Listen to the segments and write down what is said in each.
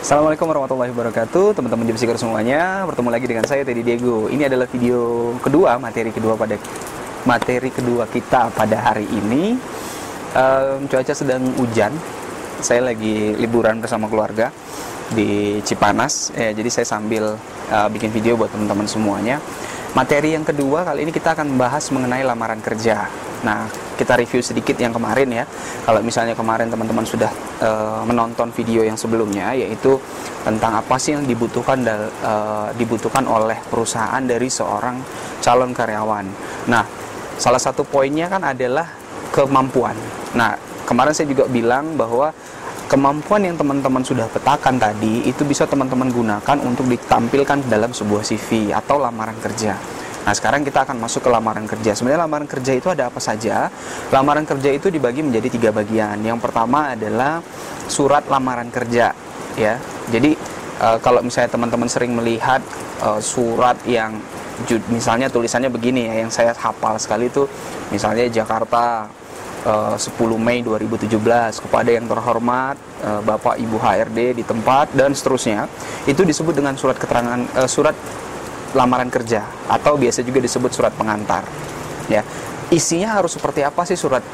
Assalamualaikum warahmatullahi wabarakatuh, teman-teman job seeker semuanya. Bertemu lagi dengan saya Teddy Diego. Ini adalah video kedua, materi kedua kita pada hari ini. Cuaca sedang hujan. Saya lagi liburan bersama keluarga di Cipanas. Jadi saya sambil bikin video buat teman-teman semuanya. Materi yang kedua kali ini kita akan membahas mengenai lamaran kerja. Nah, kita review sedikit yang kemarin ya. Kalau misalnya kemarin teman-teman sudah menonton video yang sebelumnya, yaitu tentang apa sih yang dibutuhkan oleh perusahaan dari seorang calon karyawan. Nah, salah satu poinnya kan adalah kemampuan. Nah, kemarin saya juga bilang bahwa kemampuan yang teman-teman sudah petakan tadi itu bisa teman-teman gunakan untuk ditampilkan dalam sebuah CV atau lamaran kerja. Nah, sekarang kita akan masuk ke lamaran kerja. Sebenarnya lamaran kerja itu ada apa saja? Lamaran kerja itu dibagi menjadi 3 bagian. Yang pertama adalah surat lamaran kerja, ya. Jadi kalau misalnya teman-teman sering melihat surat yang misalnya tulisannya begini ya, yang saya hafal sekali itu misalnya Jakarta 10 Mei 2017 kepada yang terhormat Bapak Ibu HRD di tempat dan seterusnya. Itu disebut dengan surat keterangan surat lamaran kerja atau biasa juga disebut surat pengantar. Ya. Isinya harus seperti apa sih surat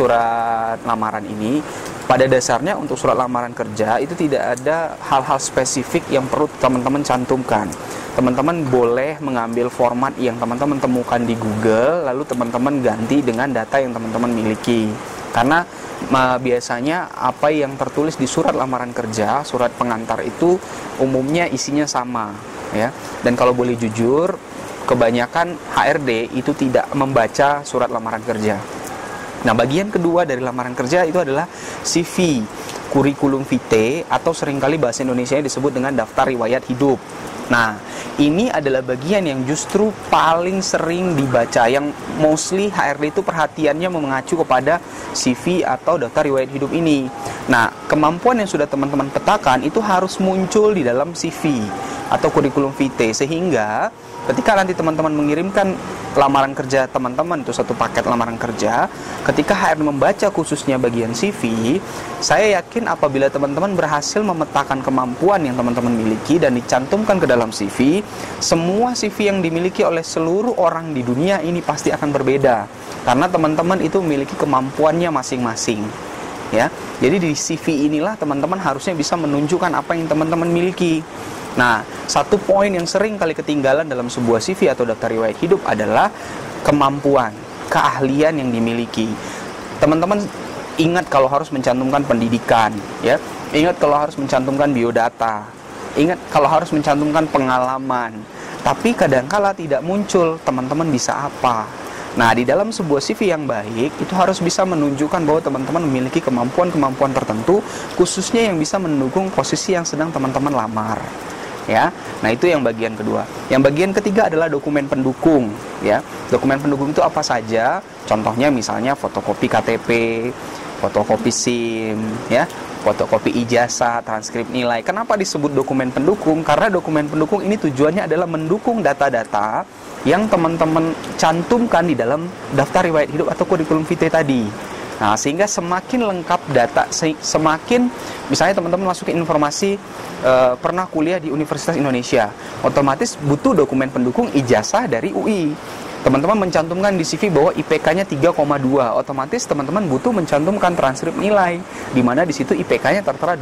lamaran ini? Pada dasarnya untuk surat lamaran kerja itu tidak ada hal-hal spesifik yang perlu teman-teman cantumkan. Teman-teman boleh mengambil format yang teman-teman temukan di Google, lalu teman-teman ganti dengan data yang teman-teman miliki. Karena biasanya apa yang tertulis di surat lamaran kerja, surat pengantar itu umumnya isinya sama, ya. Dan kalau boleh jujur, kebanyakan HRD itu tidak membaca surat lamaran kerja. Nah, bagian kedua dari lamaran kerja itu adalah CV, kurikulum vitae, atau seringkali bahasa Indonesianya disebut dengan daftar riwayat hidup. Nah, ini adalah bagian yang justru paling sering dibaca, yang mostly HRD itu perhatiannya mengacu kepada CV atau daftar riwayat hidup ini. Nah, kemampuan yang sudah teman-teman petakan itu harus muncul di dalam CV atau kurikulum vitae, sehingga ketika nanti teman-teman mengirimkan lamaran kerja teman-teman, itu satu paket lamaran kerja, ketika HRD membaca khususnya bagian CV, saya yakin apabila teman-teman berhasil memetakan kemampuan yang teman-teman miliki dan dicantumkan ke dalam CV, semua CV yang dimiliki oleh seluruh orang di dunia ini pasti akan berbeda, karena teman-teman itu memiliki kemampuannya masing-masing, ya. Jadi di CV inilah teman-teman harusnya bisa menunjukkan apa yang teman-teman miliki. Nah, satu poin yang sering kali ketinggalan dalam sebuah CV atau daftar riwayat hidup adalah kemampuan, keahlian yang dimiliki. Teman-teman ingat kalau harus mencantumkan pendidikan, ya. Ingat kalau harus mencantumkan biodata. Ingat kalau harus mencantumkan pengalaman. Tapi kadangkala tidak muncul teman-teman bisa apa. Nah, di dalam sebuah CV yang baik itu harus bisa menunjukkan bahwa teman-teman memiliki kemampuan-kemampuan tertentu, khususnya yang bisa mendukung posisi yang sedang teman-teman lamar. Ya, nah itu yang bagian kedua. Yang bagian ketiga adalah dokumen pendukung. Ya, dokumen pendukung itu apa saja? Contohnya misalnya fotokopi KTP, fotokopi SIM, ya, fotokopi ijazah, transkrip nilai. Kenapa disebut dokumen pendukung? Karena dokumen pendukung ini tujuannya adalah mendukung data-data yang teman-teman cantumkan di dalam daftar riwayat hidup atau kurikulum vitae tadi. Nah, sehingga semakin lengkap data, semakin misalnya teman-teman masukin informasi pernah kuliah di Universitas Indonesia, otomatis butuh dokumen pendukung ijazah dari UI. Teman-teman mencantumkan di CV bahwa IPK-nya 3,2, otomatis teman-teman butuh mencantumkan transkrip nilai, di mana di situ IPK-nya tertera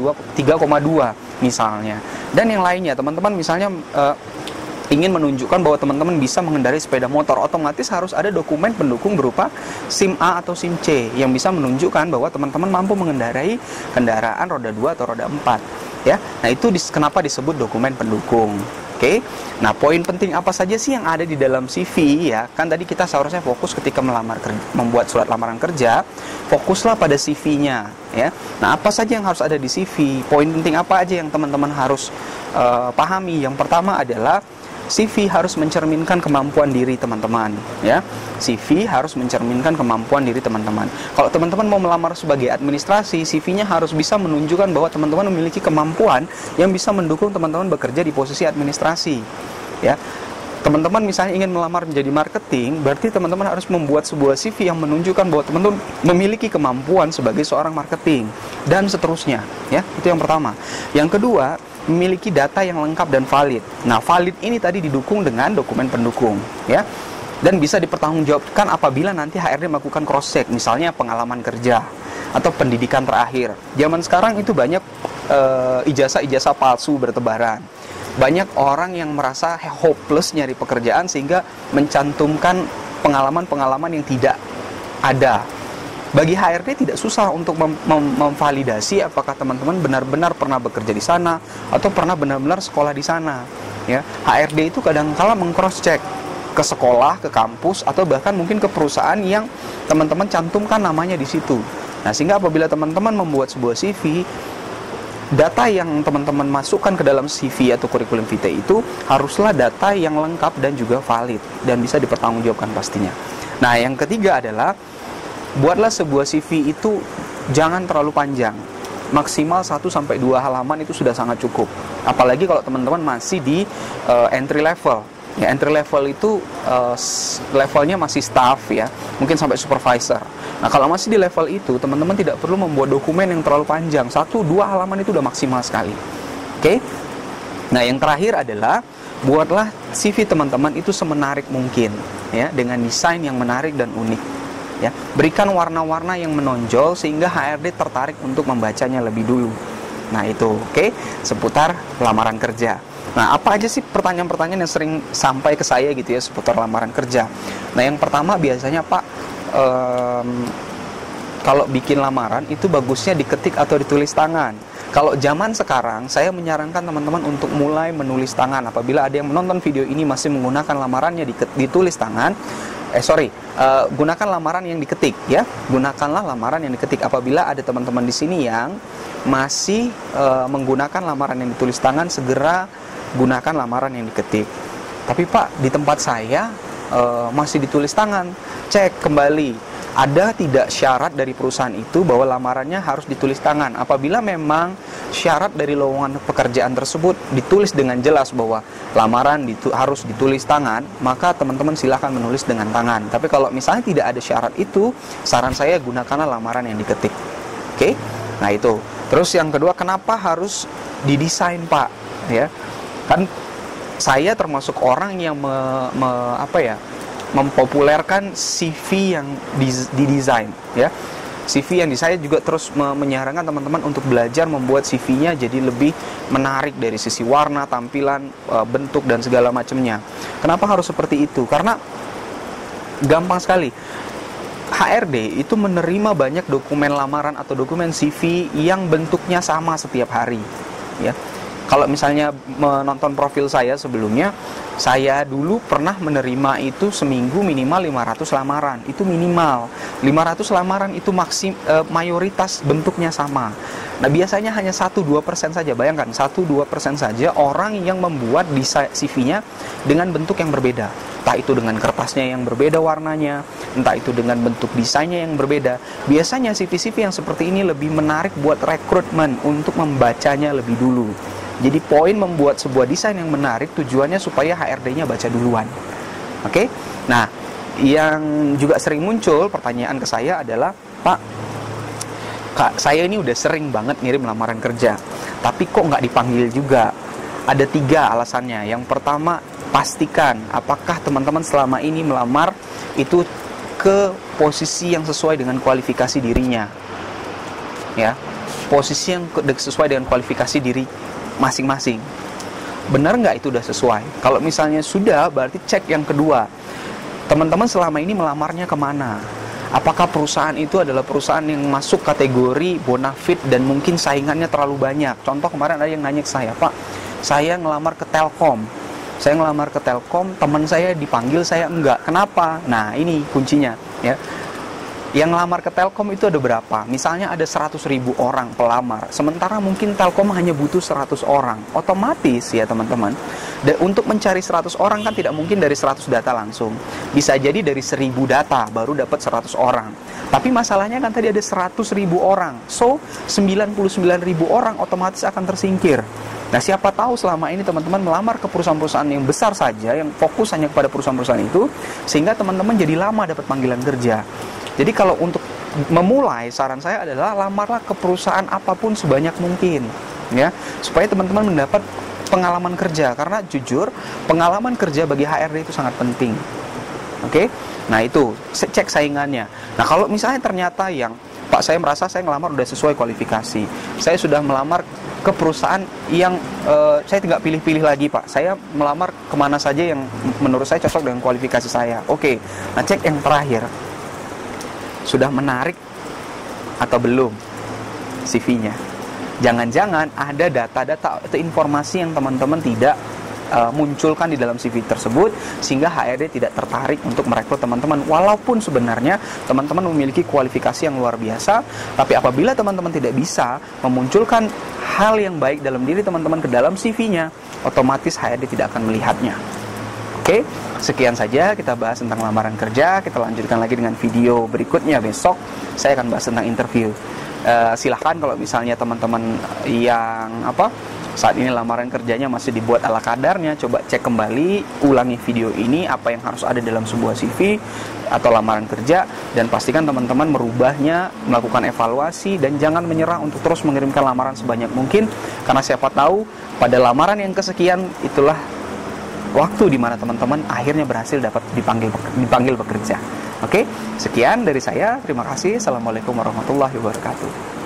3,2 misalnya. Dan yang lainnya, teman-teman misalnya ingin menunjukkan bahwa teman-teman bisa mengendarai sepeda motor, otomatis harus ada dokumen pendukung berupa SIM A atau SIM C yang bisa menunjukkan bahwa teman-teman mampu mengendarai kendaraan roda 2 atau roda 4, ya. Nah, itu kenapa disebut dokumen pendukung. Oke. Nah, poin penting apa saja sih yang ada di dalam CV, ya? Kan tadi kita seharusnya fokus ketika membuat surat lamaran kerja, fokuslah pada CV-nya, ya. Nah, apa saja yang harus ada di CV? Poin penting apa aja yang teman-teman harus pahami? Yang pertama adalah CV harus mencerminkan kemampuan diri teman-teman, ya. CV harus mencerminkan kemampuan diri teman-teman. Kalau teman-teman mau melamar sebagai administrasi, CV-nya harus bisa menunjukkan bahwa teman-teman memiliki kemampuan yang bisa mendukung teman-teman bekerja di posisi administrasi, ya. Teman-teman misalnya ingin melamar menjadi marketing, berarti teman-teman harus membuat sebuah CV yang menunjukkan bahwa teman-teman memiliki kemampuan sebagai seorang marketing dan seterusnya, ya. Itu yang pertama. Yang kedua, memiliki data yang lengkap dan valid. Nah, valid ini tadi didukung dengan dokumen pendukung, ya. Dan bisa dipertanggungjawabkan apabila nanti HRD melakukan cross check, misalnya pengalaman kerja atau pendidikan terakhir. Zaman sekarang itu banyak ijazah-ijazah palsu bertebaran. Banyak orang yang merasa hopeless nyari pekerjaan sehingga mencantumkan pengalaman-pengalaman yang tidak ada. Bagi HRD tidak susah untuk memvalidasi apakah teman-teman benar-benar pernah bekerja di sana atau pernah benar-benar sekolah di sana. Ya, HRD itu kadang-kala meng-cross check ke sekolah, ke kampus, atau bahkan mungkin ke perusahaan yang teman-teman cantumkan namanya di situ. Nah, sehingga apabila teman-teman membuat sebuah CV, data yang teman-teman masukkan ke dalam CV atau kurikulum vitae itu haruslah data yang lengkap dan juga valid dan bisa dipertanggungjawabkan pastinya. Nah, yang ketiga adalah buatlah sebuah CV itu jangan terlalu panjang. Maksimal 1-2 halaman itu sudah sangat cukup. Apalagi kalau teman-teman masih di entry level. Ya, entry level itu levelnya masih staff ya, mungkin sampai supervisor. Nah, kalau masih di level itu, teman-teman tidak perlu membuat dokumen yang terlalu panjang. 1-2 halaman itu udah maksimal sekali. Oke? Nah, yang terakhir adalah buatlah CV teman-teman itu semenarik mungkin, ya, dengan desain yang menarik dan unik. Ya, berikan warna-warna yang menonjol sehingga HRD tertarik untuk membacanya lebih dulu. Nah, itu oke, seputar lamaran kerja. Nah, apa aja sih pertanyaan-pertanyaan yang sering sampai ke saya gitu ya seputar lamaran kerja? Nah, yang pertama biasanya Pak, kalau bikin lamaran itu bagusnya diketik atau ditulis tangan. Kalau zaman sekarang, saya menyarankan teman-teman untuk mulai menulis tangan. Apabila ada yang menonton video ini masih menggunakan lamarannya ditulis tangan, gunakan lamaran yang diketik ya. Gunakanlah lamaran yang diketik. Apabila ada teman-teman di sini yang masih menggunakan lamaran yang ditulis tangan, segera gunakan lamaran yang diketik. Tapi Pak, di tempat saya masih ditulis tangan. Cek kembali, ada tidak syarat dari perusahaan itu bahwa lamarannya harus ditulis tangan. Apabila memang syarat dari lowongan pekerjaan tersebut ditulis dengan jelas bahwa lamaran harus ditulis tangan, maka teman-teman silahkan menulis dengan tangan. Tapi kalau misalnya tidak ada syarat itu, saran saya gunakanlah lamaran yang diketik. Oke? Nah, itu. Terus yang kedua, kenapa harus didesain Pak? Ya, kan saya termasuk orang yang mempopulerkan CV yang didesain ya. CV yang saya juga terus menyarankan teman-teman untuk belajar membuat CV-nya jadi lebih menarik dari sisi warna, tampilan, bentuk dan segala macamnya. Kenapa harus seperti itu? Karena gampang sekali. HRD itu menerima banyak dokumen lamaran atau dokumen CV yang bentuknya sama setiap hari ya. Kalau misalnya menonton profil saya sebelumnya, saya dulu pernah menerima itu seminggu minimal 500 lamaran. Itu minimal. 500 lamaran itu mayoritas bentuknya sama. Nah, biasanya hanya 1-2% saja. Bayangkan, 1-2% saja orang yang membuat CV-nya dengan bentuk yang berbeda. Entah itu dengan kertasnya yang berbeda warnanya, entah itu dengan bentuk desainnya yang berbeda. Biasanya CV-CV yang seperti ini lebih menarik buat rekrutmen untuk membacanya lebih dulu. Jadi poin membuat sebuah desain yang menarik tujuannya supaya HRD-nya baca duluan. Oke? Nah, yang juga sering muncul pertanyaan ke saya adalah, Pak, Kak, saya ini udah sering banget ngirim lamaran kerja, tapi kok nggak dipanggil juga? Ada 3 alasannya. Yang pertama, pastikan apakah teman-teman selama ini melamar itu ke posisi yang sesuai dengan kualifikasi dirinya. Ya, posisi yang sesuai dengan kualifikasi diri masing-masing. Benar nggak itu udah sesuai? Kalau misalnya sudah, berarti cek yang kedua. Teman-teman selama ini melamarnya kemana? Apakah perusahaan itu adalah perusahaan yang masuk kategori bonafit dan mungkin saingannya terlalu banyak? Contoh kemarin ada yang nanya ke saya, Pak, saya ngelamar ke Telkom. Saya ngelamar ke Telkom, teman saya dipanggil, saya enggak. Kenapa? Nah, ini kuncinya ya. Yang ngelamar ke Telkom itu ada berapa? Misalnya ada 100.000 orang pelamar, sementara mungkin Telkom hanya butuh 100 orang. Otomatis ya teman-teman, untuk mencari 100 orang kan tidak mungkin dari 100 data langsung. Bisa jadi dari 1.000 data baru dapat 100 orang. Tapi masalahnya kan tadi ada 100.000 orang. So, 99.000 orang otomatis akan tersingkir. Nah, siapa tahu selama ini teman-teman melamar ke perusahaan-perusahaan yang besar saja, yang fokus hanya kepada perusahaan-perusahaan itu, sehingga teman-teman jadi lama dapat panggilan kerja. Jadi kalau untuk memulai, saran saya adalah lamarlah ke perusahaan apapun sebanyak mungkin. ya, supaya teman-teman mendapat pengalaman kerja, karena jujur pengalaman kerja bagi HRD itu sangat penting. Oke, nah itu cek saingannya. Nah kalau misalnya ternyata yang Pak, saya merasa saya ngelamar udah sesuai kualifikasi, saya sudah melamar ke perusahaan yang saya tidak pilih-pilih lagi Pak, saya melamar kemana saja yang menurut saya cocok dengan kualifikasi saya. Oke, nah cek yang terakhir, sudah menarik atau belum CV-nya. Jangan-jangan ada data-data atau informasi yang teman-teman tidak munculkan di dalam CV tersebut, sehingga HRD tidak tertarik untuk merekrut teman-teman, walaupun sebenarnya teman-teman memiliki kualifikasi yang luar biasa. Tapi apabila teman-teman tidak bisa memunculkan hal yang baik dalam diri teman-teman ke dalam CV-nya, otomatis HRD tidak akan melihatnya. Oke, sekian saja kita bahas tentang lamaran kerja. Kita lanjutkan lagi dengan video berikutnya besok. Saya akan bahas tentang interview. Silahkan kalau misalnya teman-teman yang saat ini lamaran kerjanya masih dibuat ala kadarnya, coba cek kembali, ulangi video ini, apa yang harus ada dalam sebuah CV atau lamaran kerja, dan pastikan teman-teman merubahnya, melakukan evaluasi, dan jangan menyerah untuk terus mengirimkan lamaran sebanyak mungkin, karena siapa tahu pada lamaran yang kesekian itulah waktu di mana teman-teman akhirnya berhasil dapat dipanggil bekerja. Oke, sekian dari saya. Terima kasih. Assalamualaikum warahmatullahi wabarakatuh.